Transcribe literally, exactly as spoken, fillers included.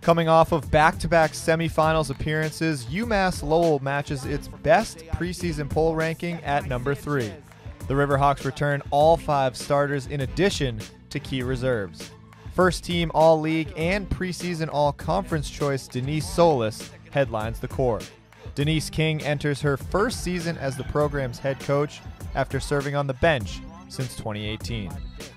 Coming off of back-to-back semifinals appearances, UMass Lowell matches its best preseason poll ranking at number three. The Riverhawks return all five starters in addition to key reserves. First-team All-League and preseason All-Conference choice Denise Solis headlines the core. Denise King enters her first season as the program's head coach after serving on the bench since twenty eighteen.